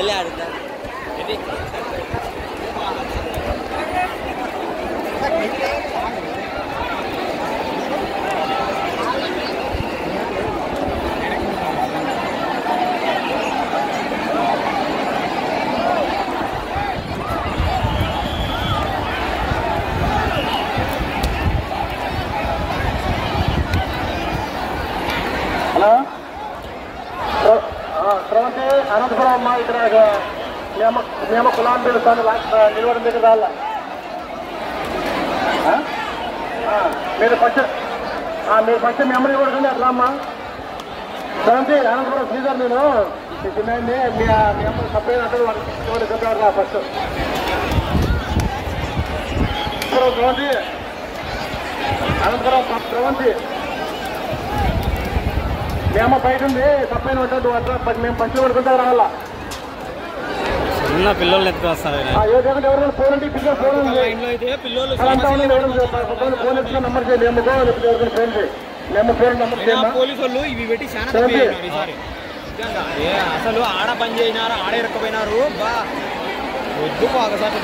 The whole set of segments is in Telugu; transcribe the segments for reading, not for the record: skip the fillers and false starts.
వెళ్ళి ఆడుతా స్రవంతి అనంతపురం అమ్మ ఇక్కడ మేము కులాన్ని పిలుస్తాను నిలవడం దగ్గర రాళ్ళ మీరు ఫస్ట్ మెమరీ కూడా అట్లా అమ్మా స్రవంతి అనంతపురం శ్రీధర్ నేను చిన్నది మీ అమ్మ సపరేట్ అంటే ఫస్ట్ స్రవంతి అనంతపురం స్రవంతి మేము బయట ఉంది తప్పైన ఉంటుంది అట్లా మేము పంచులు పడుకుంటా రావాలా చిన్న పిల్లల్ని ఎత్తుకొస్తారు ఎవరైనా ఫోన్ అంటే పిల్లలు ఫోన్ ఇచ్చిన నెంబర్ చేయండి ఎవరికైనా ఫోన్ చేయి మేము ఫోన్ నెంబర్ చేయాలి పోలీసు వాళ్ళు ఇవి పెట్టి చాలా ఈసారి అసలు ఆడ పని చేసినారు ఆడ ఇరకపోయినారు వద్దు ఒకసారి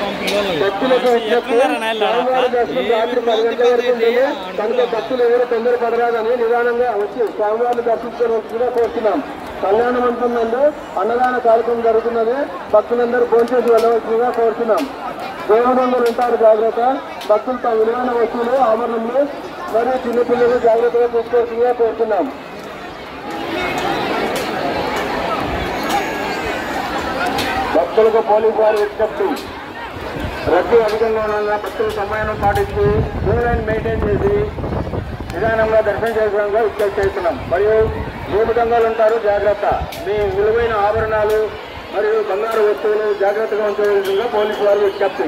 భక్తులు ఎవరు తొందరపడరాదని నిదానంగా వచ్చి స్వామివారిని దర్శించుకోవాల్సిందిగా కోరుతున్నాం. కళ్యాణ మండపం నందు అన్నదాన కార్యక్రమం జరుగుతున్నది. భక్తులందరూ భోంచేసి వెళ్ళవలసిందిగా కోరుతున్నాం. దేవుడు ఉంటారు జాగ్రత్త. భక్తులు తమ విలువైన వస్తువులు ఆభరణములు మరియు చిన్నపిల్లలు జాగ్రత్తగా చూసుకోవాల్సిందిగా కోరుతున్నాం. భక్తులకు పోలీసు వారి విజ్ఞప్తి, రద్దీ అధికంగా ఉన్న భక్తుల సమయాన్ని పాటిస్తూ క్యూ లైన్ మెయింటైన్ చేసి నిదానంగా దర్శనం చేసుకోవడంగా విజ్ఞప్తి చేస్తున్నాం. మరియు భూమి దొంగలు ఉంటారు జాగ్రత్త. మీ విలువైన ఆభరణాలు మరియు బంగారు వస్తువులు జాగ్రత్తగా ఉంచవలసిందిగా పోలీసు వారి విజ్ఞప్తి.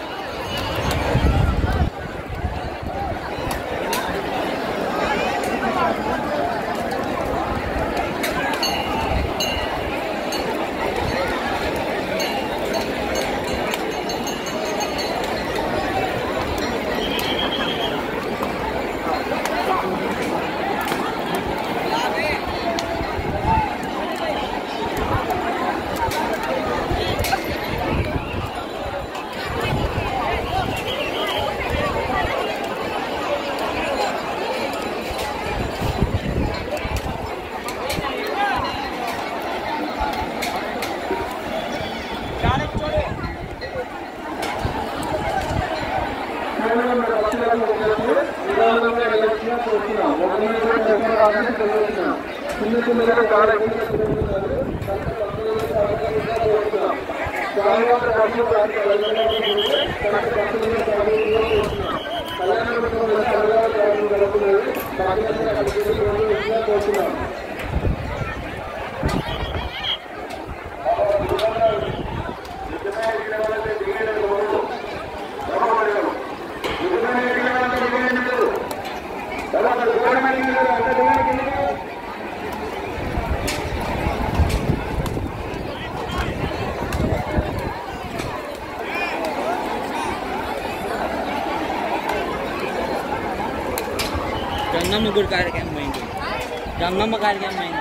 గంగమ్మ గుడి కార్యక్రమం అయింది. గంగమ్మ కార్యక్రమం అయింది.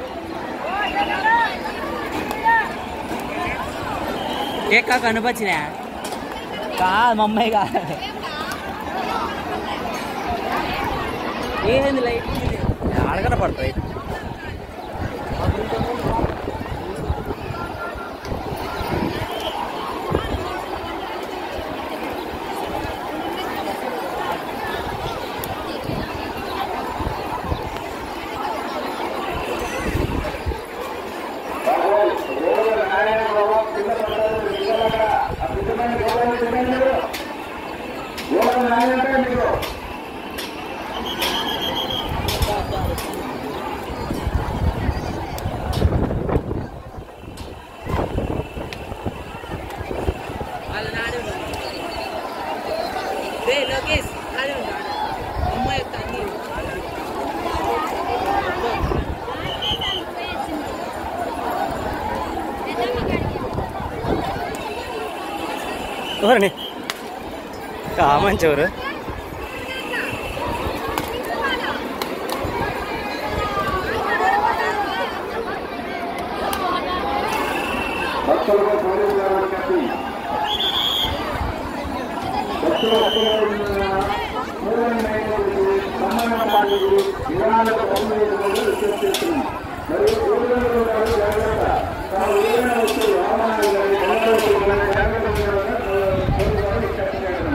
కేక్ కనుపచ్చినా కాదు మా అమ్మాయి కాదు. ఏంది లైట్ ఆడగన పడతాయి. ఎవరండి కామంచవరు విమానాలకు పంపిణీ విజ్ఞప్తి చేస్తున్నాం. మరియు ఊళ్ళో జాగ్రత్త తాము ఏదైనా వస్తువులు వాహనాలు కానీ బంగారు వస్తువులు కానీ జాగ్రత్త విజ్ఞప్తి చేయడం.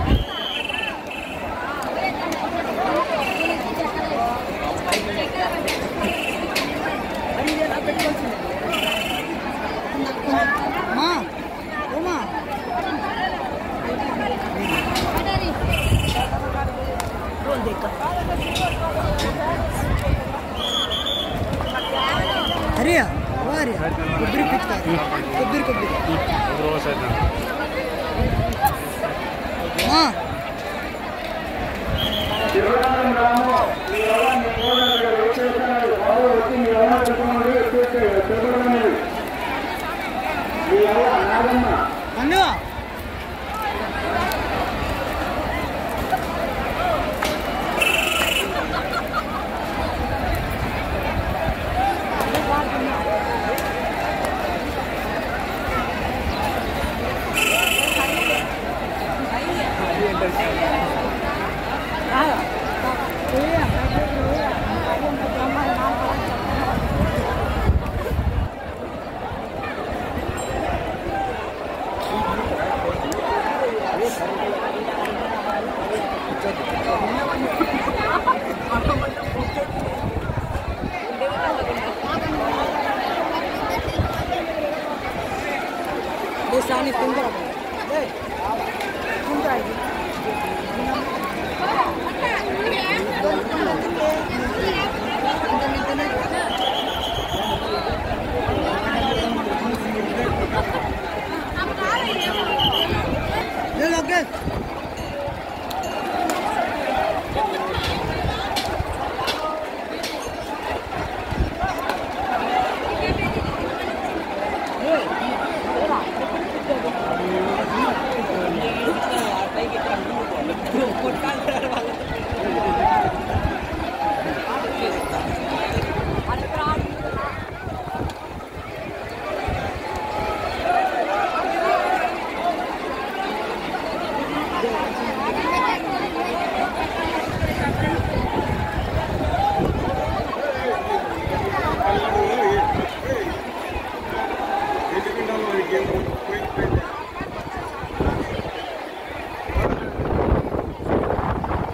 अरे वाह रे कोबरी पिटता कोबरी हां శివరామ రాము మీ ఎవరిని కోరగా వచ్చేసారు. బాబు వచ్చి మీ ఎవరిని పెట్టుకోండి. తిరుగుతుంది మీ ఎవరు నాగమ్మ అన్నా Sani tundra deh tundra le loges ఎందుకంటే